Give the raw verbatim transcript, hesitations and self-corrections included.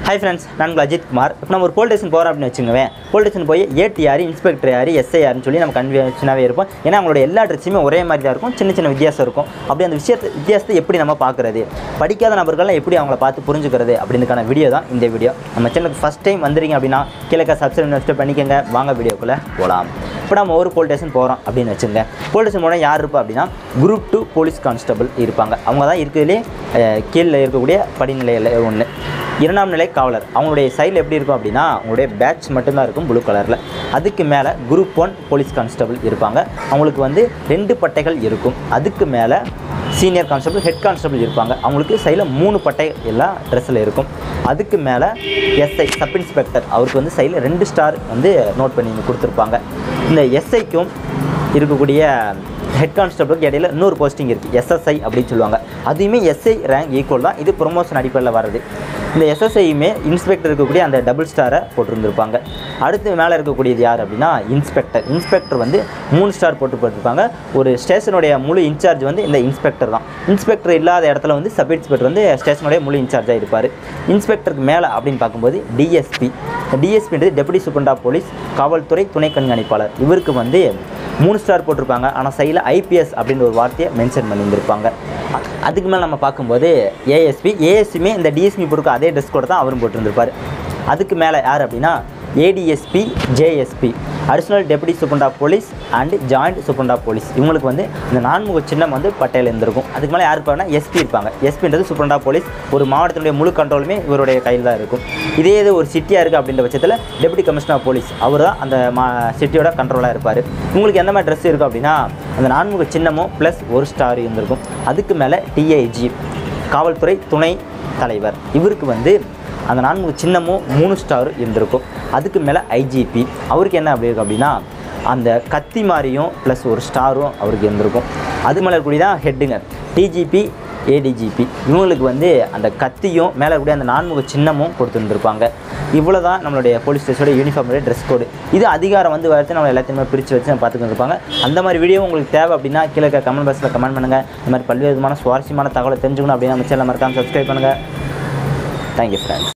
Hi friends, நான் அஜித் குமார். இப்போ நம்ம ஒரு போலீஸ் ஸ்டேஷன் போறோம் அப்படினு வெச்சுங்கவே. போலீஸ் ஸ்டேஷன் போய் ஏடிஆர், இன்ஸ்பெக்டர் யாரு, எஸ்ஐ யாருன்னு சொல்லி நம்ம கன்வென்ஷனாவே இருப்போம். ஏன்னா அவங்களோட எல்லா ட்ரெஸ்ஸுமே ஒரே மாதிரி தான் இருக்கும். சின்ன சின்ன வித்தியாசம் இருக்கும். அப்படி அந்த விஷயத்தை வித்தியாசத்தை எப்படி நம்ம பார்க்கறது? படிக்காத நபர்கள்லாம் எப்படி அவங்கள பார்த்து புரிஞ்சுக்கிறது அப்படின்றதுக்கான வீடியோ தான் இந்த வீடியோ. நம்ம சேனலுக்கு ஃபர்ஸ்ட் டைம் வந்தீங்க அப்படினா கீழே சப்ஸ்கிரைப் பண்ணிக்கங்க. வாங்க வீடியோக்குள்ள போலாம். இப்போ நம்ம ஒரு போலீஸ் ஸ்டேஷன் போறோம் அப்படினு வெச்சுங்க. போலீஸ் ஸ்டேஷன் போனா யார் இருப்பா அப்படினா குரூப் டூ போலீஸ் கான்ஸ்டபிள் இருப்பாங்க. அவங்க தான் இருக்கிறதுலே கீழ இருக்கக்கூடிய படிநிலையில ஒன்று. இரண்டாம் நிலை காவலர். அவங்களுடைய சைடில் எப்படி இருக்கும் அப்படின்னா அவங்களுடைய பேட்ச் மட்டும்தான் இருக்கும் ப்ளூ கலரில். அதுக்கு மேலே குரூப் ஒன் போலீஸ் கான்ஸ்டபிள் இருப்பாங்க. அவங்களுக்கு வந்து ரெண்டு பட்டைகள் இருக்கும். அதுக்கு மேலே சீனியர் கான்ஸ்டபிள், ஹெட் கான்ஸ்டபிள் இருப்பாங்க. அவங்களுக்கு சைடில் மூணு பட்டை எல்லாம் ட்ரெஸ்ஸில் இருக்கும். அதுக்கு மேலே எஸ்ஐ சப் இன்ஸ்பெக்டர், அவருக்கு வந்து சைடில் ரெண்டு ஸ்டார் வந்து நோட் பண்ணி கொடுத்துருப்பாங்க. இந்த எஸ்ஐக்கும் இருக்கக்கூடிய ஹெட் கான்ஸ்டபிளுக்கு இடையில இன்னொரு போஸ்டிங் இருக்குது, எஸ்எஸ்ஐ அப்படின்னு சொல்லுவாங்க. அதுவுமே எஸ்ஐ ரேங்க் ஈக்குவல் தான். இது ப்ரொமோஷன் அடிப்படையில் வர்றது. இந்த எஸ்எஸ்ஐயுமே இன்ஸ்பெக்டர் இருக்கக்கூடிய அந்த டபுள் ஸ்டாரை போட்டிருந்துருப்பாங்க. அடுத்து மேலே இருக்கக்கூடியது யார் அப்படின்னா இன்ஸ்பெக்டர். இன்ஸ்பெக்டர் வந்து மூணு ஸ்டார் போட்டு போட்டிருப்பாங்க. ஒரு ஸ்டேஷனுடைய முழு இன்சார்ஜ் வந்து இந்த இன்ஸ்பெக்டர் தான். இன்ஸ்பெக்டர் இல்லாத இடத்துல வந்து சப் இன்ஸ்பெக்டர் வந்து ஸ்டேஷனுடைய முழு இன்சார்ஜாக இருப்பார். இன்ஸ்பெக்டருக்கு மேலே அப்படின்னு பார்க்கும்போது டிஎஸ்பி. டிஎஸ்பின்றது டெபுட்டி சூப்பரண்ட் ஆஃப் போலீஸ், காவல்துறை துணை கண்காணிப்பாளர். இவருக்கு வந்து மூணு ஸ்டார் போட்டிருப்பாங்க. ஆனால் சைடில் ஐபிஎஸ் அப்படின்ற ஒரு வார்த்தையை மென்ஷன் பண்ணியிருந்திருப்பாங்க. அதுக்கு மேலே நம்ம பார்க்கும்போது ஏஎஸ்பி. ஏஎஸ்பியுமே இந்த டிஎஸ்பி பொறுக்க அதே ட்ரெஸ் கோட் தான் அவரும் போட்டிருந்திருப்பார். அதுக்கு மேலே யார் அப்படின்னா ADSP, JSP, additional deputy superintendent of police and joint superintendent of police. இவங்களுக்கு வந்து இந்த நான்முக சின்னம் வந்து பட்டையில் இருந்திருக்கும். அதுக்கு மேலே யார் இருப்பாங்கன்னா எஸ்பி இருப்பாங்க. எஸ்பின்றது சூப்பரண்ட் ஆஃப் போலீஸ். ஒரு மாவட்டத்தினுடைய முழு கண்ட்ரோலுமே இவருடைய கையில் தான் இருக்கும். இதே இது ஒரு சிட்டியாக இருக்குது அப்படின்ற பட்சத்தில் டெபுட்டி கமிஷனர் ஆஃப் போலீஸ், அவர் தான் அந்த மா சிட்டியோட கண்ட்ரோலாக இருப்பார். உங்களுக்கு எந்த மாதிரி ட்ரெஸ் இருக்கும் அப்படின்னா அந்த நான்முக சின்னமும் ப்ளஸ் ஒரு ஸ்டார் இருந்திருக்கும். அதுக்கு மேலே டிஐஜி, காவல்துறை துணை தலைவர். இவருக்கு வந்து அந்த நான்கு சின்னமும் மூணு ஸ்டார் இருந்திருக்கும். அதுக்கு மேலே ஐஜிபி. அவருக்கு என்ன அப்படி இருக்கும் அப்படின்னா அந்த கத்தி மாதிரியும் ப்ளஸ் ஒரு ஸ்டாரும் அவருக்கு இருந்திருக்கும். அது மேலே இருக்கக்கூடிய தான் ஹெட்டுங்க, டிஜிபி, ஏடிஜிபி. இவங்களுக்கு வந்து அந்த கத்தியும் மேலே இருக்கக்கூடிய அந்த நான்முக சின்னமும் கொடுத்துருந்துருப்பாங்க. இவ்வளோ தான் நம்மளுடைய போலீஸ் ஸ்டேஷனோட யூனிஃபார்முடைய ட்ரெஸ் கோடு. இது அதிகாரம் வந்து வரைத்து நம்ம எல்லாத்தையுமே பிரித்து வச்சு நம்ம பார்த்துக்கிட்டு இருப்பாங்க. அந்த மாதிரி வீடியோ உங்களுக்கு தேவை அப்படின்னா கீழே கமெண்ட் பாக்ஸில் கமெண்ட் பண்ணுங்கள். இந்த மாதிரி பல்வேறு விதமான சுவாரஸ்யமான தகவலை தெரிஞ்சுக்கணும் அப்படின்னா நம்ம சேனல் மறக்காமல் சப்ஸ்கிரைப் பண்ணுங்கள். Thank you friends.